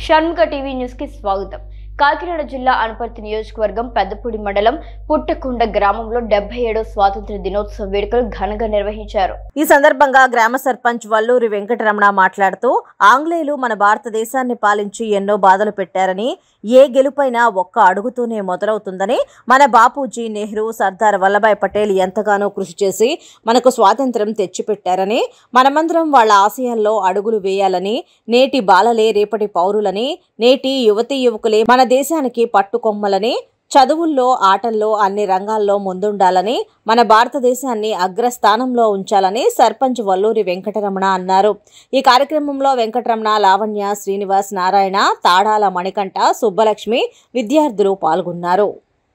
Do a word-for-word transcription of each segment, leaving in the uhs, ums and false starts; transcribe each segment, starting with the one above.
Shanmukha TV news కి స్వాగతం. కాకినాడ జిల్లా అనపర్తి నియోజకవర్గం పెద్దపూడి మండలం పుట్టకొండ గ్రామంలో డెబ్బై ఏడవ స్వాతంత్ర దినోత్సవ వేడుకలు ఘనంగా నిర్వహించారు. ఈ సందర్భంగా గ్రామ సర్పంచ్ వల్లూరి వెంకటరమణ మాట్లాడుతూ ఆంగ్లేయులు మన భారతదేశాన్ని పాలించి ఎన్నో బాధలు పెట్టారని, ఏ గెలుపైనా ఒక్క అడుగుతూనే మొదలవుతుందని, మన బాపూజీ, నెహ్రూ, సర్దార్ వల్లభాయ్ పటేల్ ఎంతగానో కృషి చేసి మనకు స్వాతంత్ర్యం తెచ్చిపెట్టారని, మనమందరం వాళ్ళ ఆశయాల్లో అడుగులు వేయాలని, నేటి బాలలే రేపటి పౌరులని, నేటి యువతీ యువకులే మన దేశానికి పట్టుకొమ్మలని, చదువుల్లో, ఆటల్లో అన్ని రంగాల్లో ముందుండాలని, మన భారతదేశాన్ని అగ్రస్థానంలో ఉంచాలని సర్పంచ్ వల్లూరి వెంకటరమణ అన్నారు. ఈ కార్యక్రమంలో వెంకటరమణ, లావణ్య, శ్రీనివాస్, నారాయణ, తాడాల మణికంఠ, సుబ్బలక్ష్మి విద్యార్థులు పాల్గొన్నారు.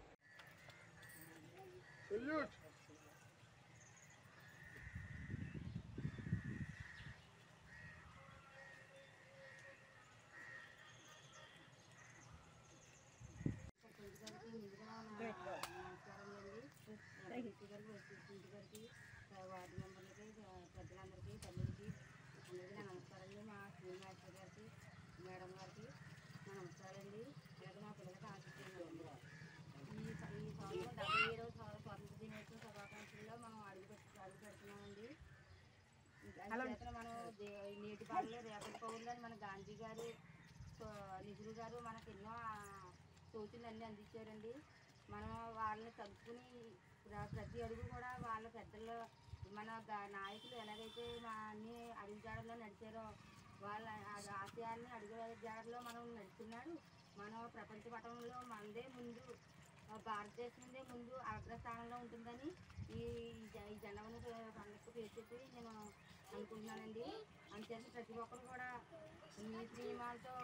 వార్డు మెంబర్లకి, పెద్దలందరికీ, తల్లికి అందరికీ నా నమస్కారాలండి. మా స్కూల్ మాస్టర్ గారికి, మేడం గారికి నా నమస్కారాలండి. అలాగే మా పిల్లలకి ఆశిస్తున్నానండి. ఈ ఈ సంవత్సరం డెబ్బై ఏడవ స్వాతంత్ర దినోత్సవ శుభాకాంక్షల్లో మనం అడుగు పెట్టి అడుగు పెడుతున్నామండి. అందుచేత మనం నేటి బాలలో రేపటి పౌరులని మన గాంధీ గారు, నెహ్రూ గారు మనకు ఎన్నో సూచనలు అన్నీ అందించారండి. మనం వాళ్ళని చదువుకుని ప్రతి అడుగు కూడా వాళ్ళ పెద్దలు, మన నాయకులు ఎలాగైతే మా అన్ని అడుగు జాడల్లో నడిచారో వాళ్ళ ఆశయాన్ని అడుగు జాడల్లో మనం నడుస్తున్నాడు. మనం ప్రపంచ పటంలో మనదే ముందు, భారతదేశందే ముందు అగ్రస్థానంలో ఉంటుందని ఈ ఈ జెండాను పండుగకు పేర్చేసి నేను అనుకుంటున్నానండి. అందుచేత ప్రతి ఒక్కరు కూడా నీతి నియమాలతో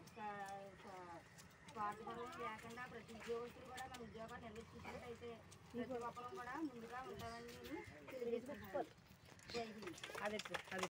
స్వార్థపరం లేకుండా ప్రతి ఉద్యోగస్తులు కూడా మన ఉద్యోగాలు నిర్వహించినట్టయితే ప్రతి ఒక్కరు కూడా ముందుగా ఉంటామని నేను తెలియజేస్తున్నాను. జై హింద్.